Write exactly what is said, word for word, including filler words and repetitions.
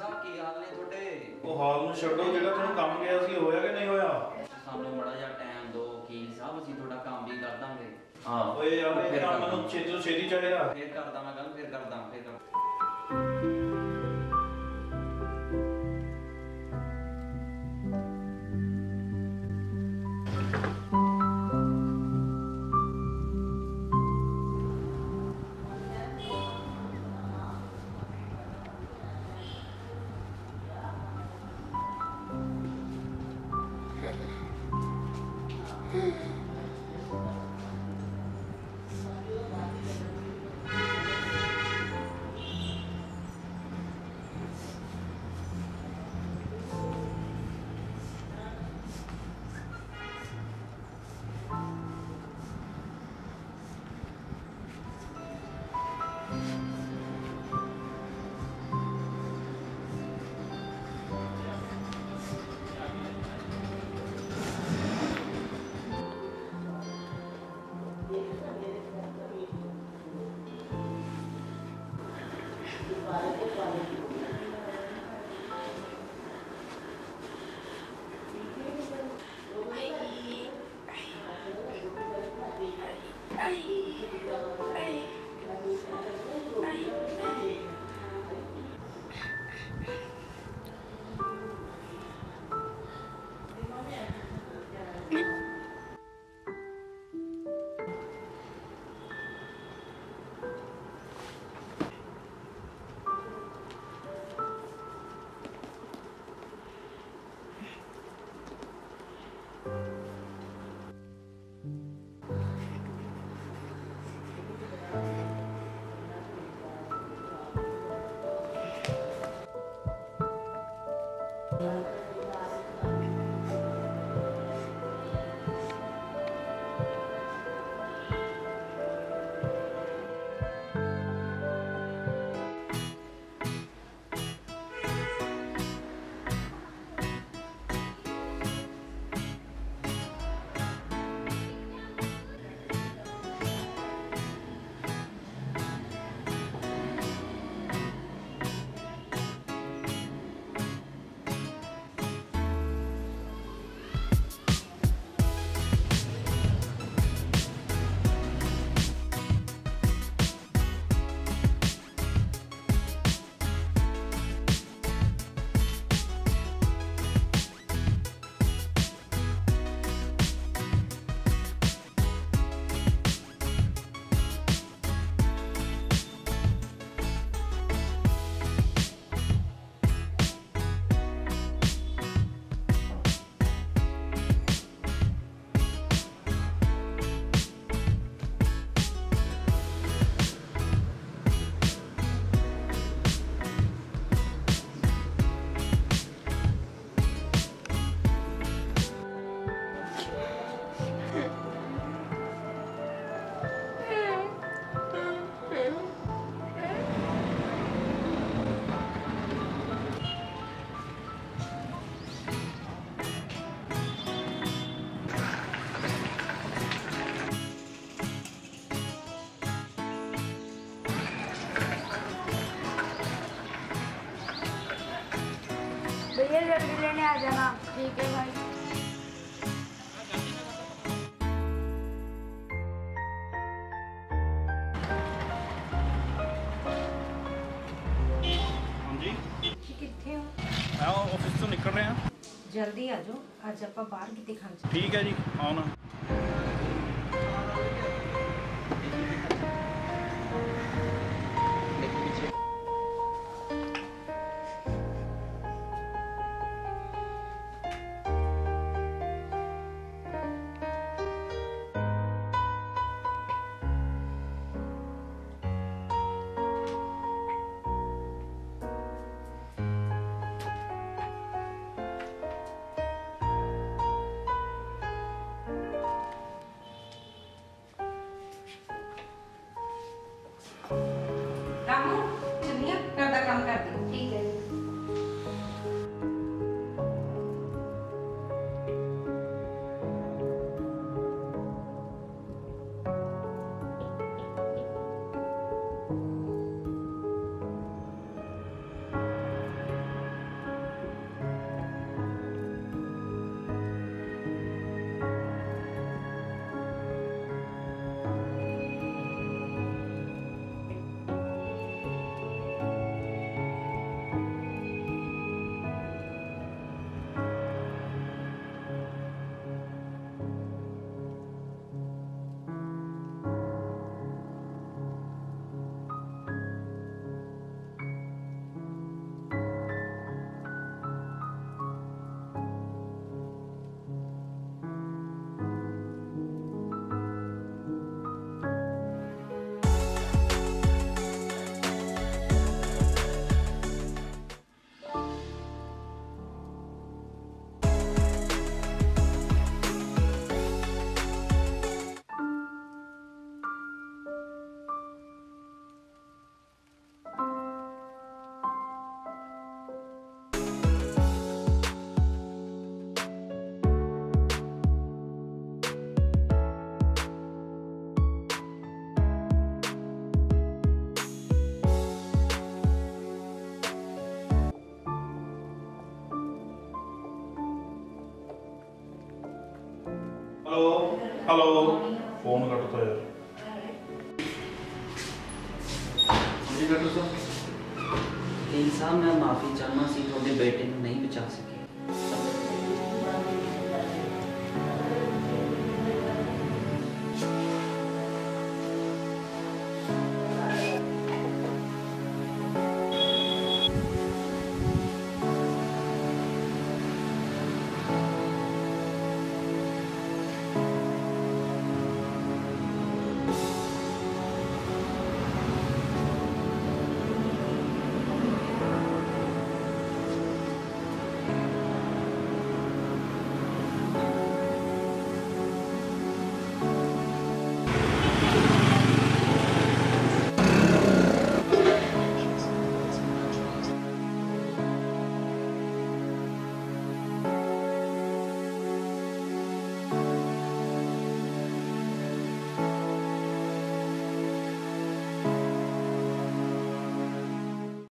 साहब की हाल ने थोड़े ਉਹ ਹਾਲ ਨੂੰ ਛੱਡੋ, ਜਿਹੜਾ ਤੈਨੂੰ ਕੰਮ ਗਿਆ ਸੀ ਹੋਇਆ ਕਿ ਨਹੀਂ ਹੋਇਆ? सानू बड़ा जा टाइम दो वकील साहब ਅਸੀਂ थोड़ा काम भी कर दांगे। हाँ ਓਏ ਯਾਰ ਇਹ ਕੰਮ ਮੈਨੂੰ ਛੇਤੀ ਤੋਂ ਛੇਤੀ ਚਾਹੀਦਾ। फिर करदा मैं गल फिर करदा फिर कर भैया जल्दी लेने आ जाना। ठीक है भाई। हाँ जी कितने हो? मैं ऑफिस ਤੋਂ ਨਿਕਲ ਰਿਹਾ। जल्दी आ जाओ, आज ਆਪਾਂ ਬਾਹਰ ਕਿਤੇ ਖਾਣ ਚੱਲੇ। ਠੀਕ ਹੈ ਜੀ, ਆਉਣਾ। हेलो फोन कट तो यार जी डॉक्टर साहब वकील साहब मैं माफ़ी चाहना सी थोड़े बेटे को नहीं बचा सके